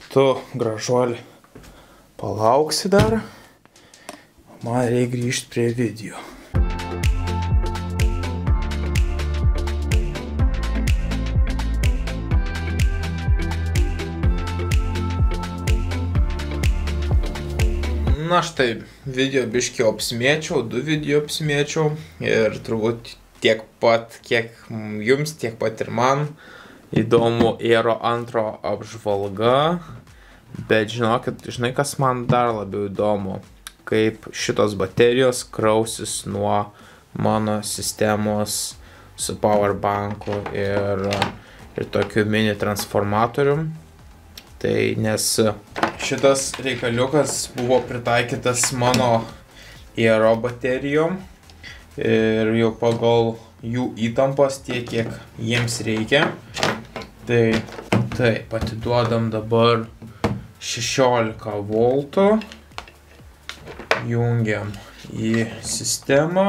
Tu, gražuoli, palauksi dar. Man reikia grįžti prie video. Na štai, video biškį apsimėčiau, 2 video apsimėčiau ir turbūt tiek pat, kiek jums, tiek pat ir man įdomu Aero 2 apžvalga, bet žinai kas man dar labiau įdomu, kaip šitos baterijos krausis nuo mano sistemos su powerbanku ir tokiu mini transformatorium. Tai nes šitas reikaliukas buvo pritaikytas mano Aero baterijom ir jau pagal jų įtampas tiek, kiek jiems reikia. Tai taip, atiduodam dabar 16 voltų, jungiam į sistemą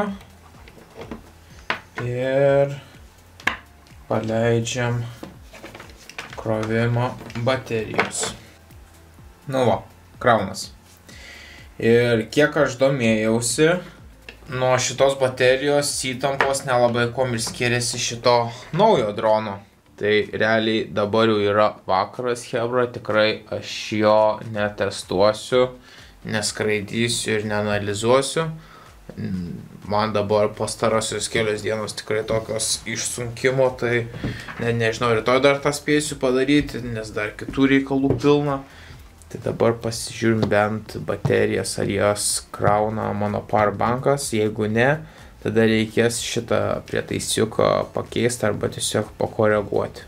ir paleidžiam krovimo baterijos. Nu va, kraunas. Ir kiek aš domėjausi, nuo šitos baterijos įtampos nelabai kuom ir skiriasi šito naujo drono. Tai realiai dabar jau yra vakaras, chebra, tikrai aš jo netestuosiu, neskraidysiu ir neanalizuosiu. Man dabar pastarosios kelios dienos tikrai tokios išsunkimo, tai nežinau, rytoj dar tą spėsiu padaryti, nes dar kitų reikalų pilna. Tai dabar pasižiūrim bent baterijas, ar jas krauna mano powerbankas. Jeigu ne, tada reikės šitą prietaisiuką pakeisti arba tiesiog pakoreguoti.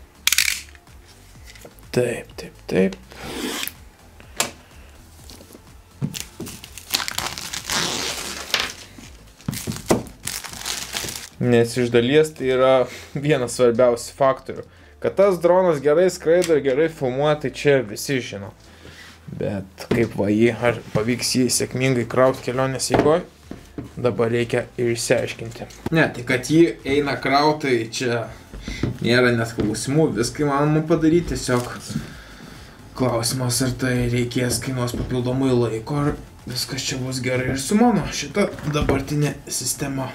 Taip. Nes iš dalies tai yra vienas svarbiausių faktorių. Kad tas dronas gerai skraido ir gerai filmuoja, tai čia visi žino. Bet kaip va jį, ar pavyks jį sėkmingai krauti kelionės eigoj, dabar reikia ir išsiaiškinti. Ne, tai kad jį eina krauti, tai čia nėra net klausimų, viską įmanoma padaryti, tiesiog klausimas, ar tai reikės kainuos papildomai laiko, ar viskas čia bus gerai ir su mano šita dabartinė sistema.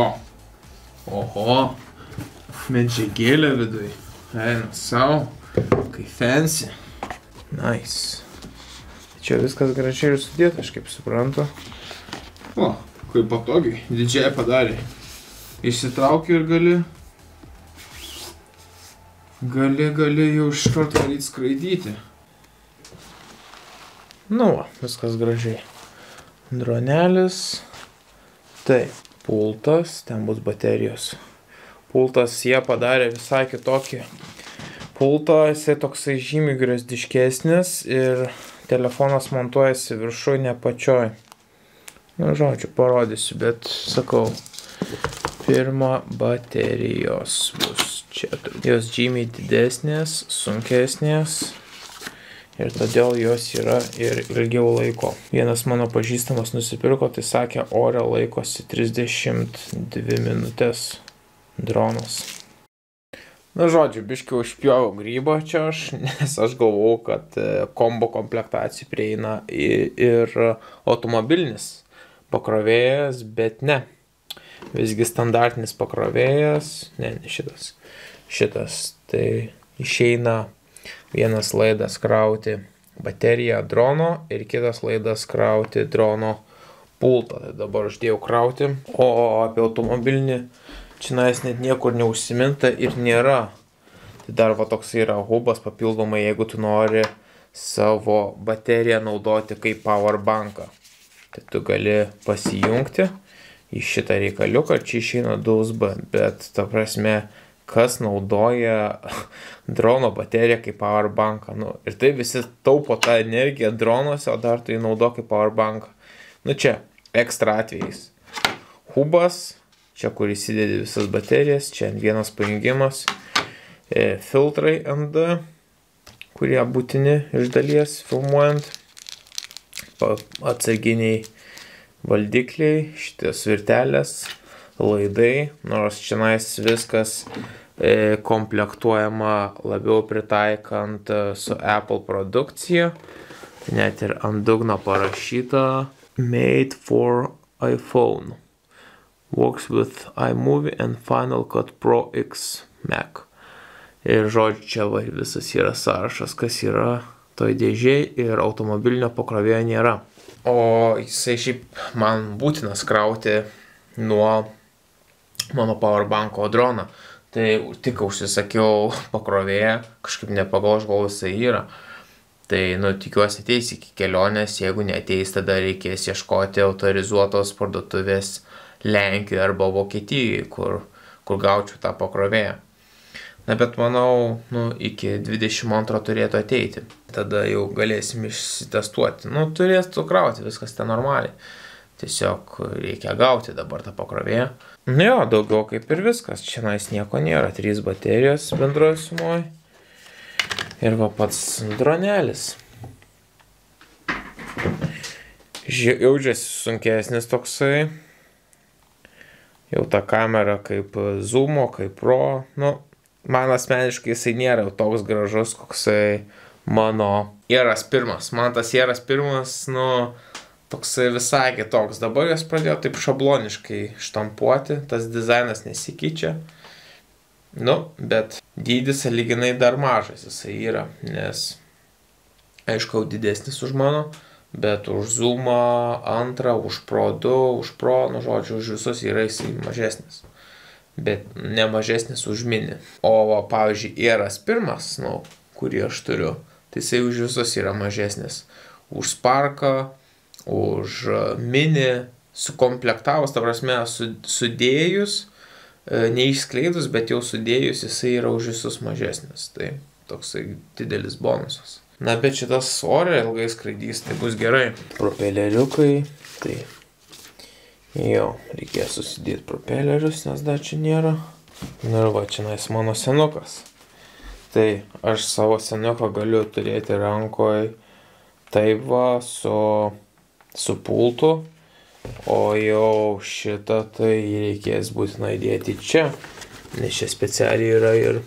Oho, medžiagėlė viduj, eina sau, kai fancy. Nice. Čia viskas gražiai ir sudėta, aš kaip suprantu. O, kaip patogiai, didžiai padarė. Išsitrauki ir gali jau iš karto daryti skraidyti. Nu va, viskas gražiai. Dronelis. Taip. Pultas, ten bus baterijos. Pultas jie padarė visai kitokį pultą, jisai toksai žymiai grezdiškesnis ir telefonas montuojasi viršui, ne pačioj. Nu, žodžiu, parodysiu, bet sakau, pirma baterijos bus čia. Jos žymiai didesnės, sunkesnės. Ir todėl jos yra ir ilgiau laiko. Vienas mano pažįstamas nusipirko, tai sakė, ore laikosi 32 minutės dronas. Na žodžiu, biškį užpjovau grybą čia aš, nes aš galvau, kad kombo komplektacijų prieina ir automobilinis pakrovėjas, bet ne. Visgi standartinis pakrovėjas, ne šitas. Tai išeina vienas laidas krauti bateriją drono ir kitas laidas krauti drono pultą. Tai dabar uždėjau krauti. O apie automobilinį čia net niekur neužsiminta ir nėra. Tai dar va toks yra hubas papildomai, jeigu tu nori savo bateriją naudoti kaip powerbanką. Tai tu gali pasijungti į šitą reikaliuką, čia išeina 2USB, bet ta prasme, kas naudoja drono bateriją kaip powerbanką. Nu, ir tai visi taupo tą energiją dronuose, o dar tai naudo kaip powerbanką. Nu čia, ekstra atvejais. Hubas, čia kur įsidedi visas baterijas, čia vienas pajungimas. Filtrai ND, kurie būtini iš dalies filmuojant. Atsarginiai valdikliai, šitas virtelės, laidai, nors čia viskas komplektuojama labiau pritaikant su Apple produkcija. Net ir ant dugno parašyta Made for iPhone. Works with iMovie and Final Cut Pro X Mac. Ir žodžiu, čia va, visas yra sąrašas, kas yra toj dėžėj ir automobilinio pakrovėjo nėra. O jisai šiaip man būtinas krauti nuo mano powerbanko droną. Tai tik užsisakiau pakrovėją, kažkaip nepagalvojau, gal jisai yra. Tai, tikiuosi ateis iki kelionės, jeigu neateis, tada reikės ieškoti autorizuotos parduotuvės Lenkijoje arba Vokietijoje, kur gaučiau tą pakrovėją. Na, bet manau, iki 22 turėtų ateiti. Tada jau galėsim išsitestuoti. Turėtų krauti, viskas ten normaliai. Tiesiog reikia gauti dabar tą pakrovėją. Jo, daugiau kaip ir viskas. Čia nieko nėra. 3 baterijos bendroje sumoje. Ir va pats dronelis. Jaučiasi sunkesnis toksai. Jau ta kamera kaip Zoomo, kaip Pro. Man asmeniškai jisai nėra jau toks gražus, koksai mano Eras 1. Man tas Eras 1, toksai visai kitoks. Dabar jos pradėjo taip šabloniškai štampuoti, tas dizainas nesikeičia. Bet dydis sąlyginai dar mažas jisai yra, nes aišku, didesnis už mano, bet už Zoomą 2, už Pro 2, už Pro, žodžiu, už visus yra jisai mažesnis. Bet ne mažesnis už Mini. O, pavyzdžiui, Eras 1, kurį aš turiu, tai jisai už visus yra mažesnis. Už Sparką, už Mini, sukomplektavus, ta prasme, sudėjus, neišskleidus, bet jau sudėjus, jisai yra už visus mažesnis. Tai toksai didelis bonusas. Na, bet šitas ore ilgai skraidys, tai bus gerai. Propeleriukai, tai jau reikės susidėti propelerius, nes dar čia nėra. Na ir va, čia mano senukas. Tai aš savo senuką galiu turėti rankoje taip va, su pultu. O jau šitą tai reikės būtinai dėti čia, nes čia specialiai yra ir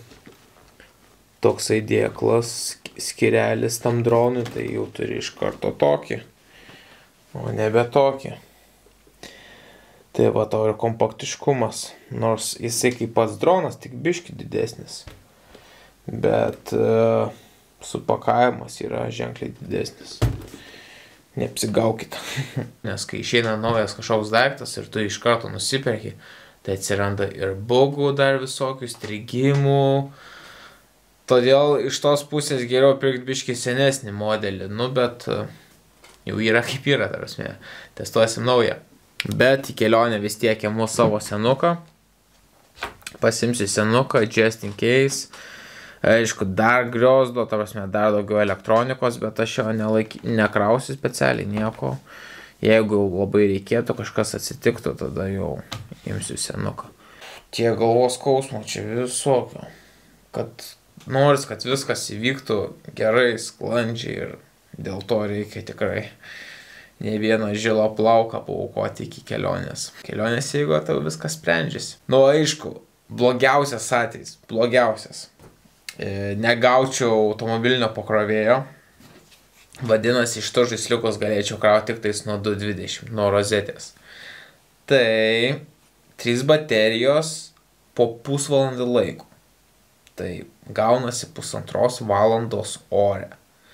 toksai dėklas, skirelis tam dronui, tai jau turi iš karto tokį, o nebe tokį. Tai va tau ir kompaktiškumas, nors jisai kaip pats dronas, tik biški didesnis, bet supakavimas yra ženkliai didesnis. Neapsigaukit. Nes kai išeina naujas kažkoks daiktas ir tu iš karto nusiperki, tai atsiranda ir bugų dar visokių, strigimų. Todėl iš tos pusės geriau pirkti biškį senesnį modelį. Bet jau yra kaip yra, ta prasme. Testuosim naują. Bet į kelionę vis tiek imu savo senuką. Pasimsiu senuką, just in case. Aišku, dar griozdo, ta prasme, dar daugiau elektronikos, bet aš jo nekrausiu specialiai nieko. Jeigu labai reikėtų, kažkas atsitiktų, tada jau imsiu senuką. Tie galvos skausmo čia visokio. Kad noris, kad viskas įvyktų gerai, sklandžiai ir dėl to reikia tikrai ne vieną žilą plauką paaukoti iki kelionės. Kelionės jeigu tau viskas sprendžiasi. Aišku, blogiausias atvejis, blogiausias. Negaučiau automobilinio pakrovėjo. Vadinasi, iš to žaisliukus galėčiau krauti tik tais nuo 220, nuo rozetės. Tai 3 baterijos po pusvalandį laiko. Tai gaunasi 1,5 valandos ore.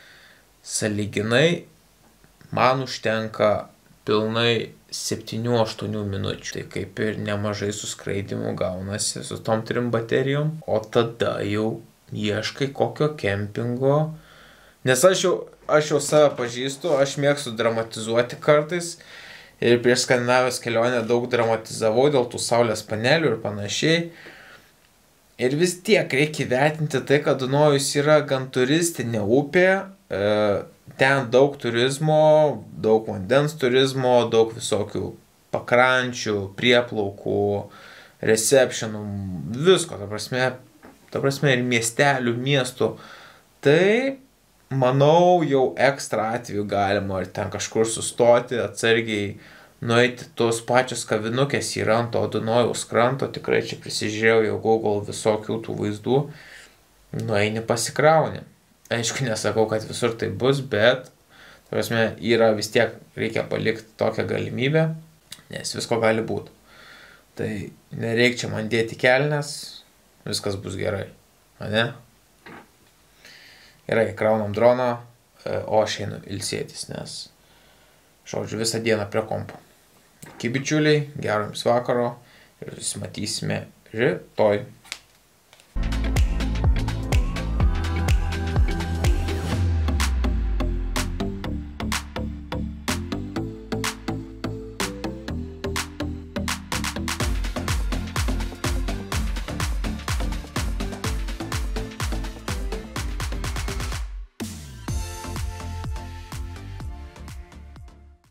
Sąlyginai man užtenka pilnai 7-8 minučių. Tai kaip ir nemažai suskraidimų gaunasi su tom 3 baterijom. O tada jau ieškai kokio kempingo. Nes aš jau save pažįstu, aš mėgstu dramatizuoti kartais. Ir prieš Skandinavijos kelionę daug dramatizavau dėl tų saulės panelių ir panašiai. Ir vis tiek reikia vertinti tai, kad Dunojus yra gan turistinė upė. Ten daug turizmo, daug vandens turizmo, daug visokių pakrančių, prieplaukų, receptionų, visko, ta prasme ir miestelių, miestų. Tai, manau, jau ekstra atveju galima ir ten kažkur sustoti, atsargiai nueiti tos pačios kavinukės yra ant to Dunojaus kranto, tikrai čia prisižiūrėjau jau Google visokių tų vaizdų, nueini pasikrauni. Aišku, nesakau, kad visur tai bus, bet, prasme, yra vis tiek, reikia palikti tokią galimybę, nes visko gali būti. Tai nereikia čia man dėti kelnes, viskas bus gerai, ane? Gerai, kraunam droną, o aš einu ilsėtis, nes, žodžiu, visą dieną prie kompo. Iki bičiuliai, gero jums vakaro ir susimatysime rytoj.